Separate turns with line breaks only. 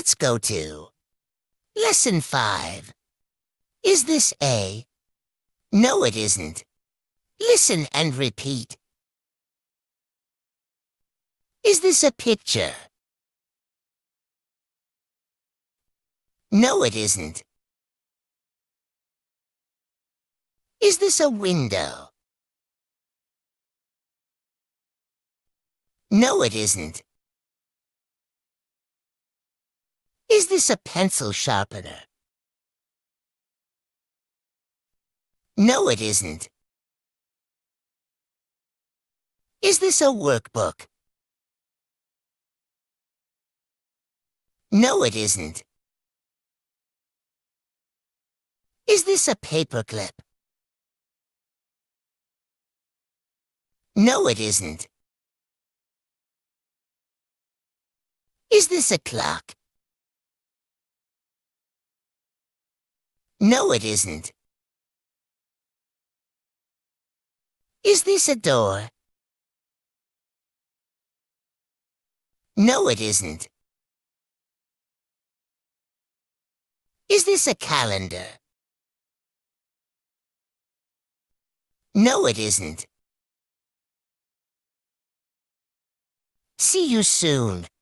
Let's go to Lesson 5. Is this A? No, it isn't. Listen and repeat. Is this a picture? No, it isn't. Is this a window? No, it isn't. Is this a pencil sharpener? No, it isn't. Is this a workbook? No, it isn't. Is this a paperclip? No, it isn't. Is this a clock? No, it isn't. Is this a door? No, it isn't. Is this a calendar? No, it isn't. See you soon.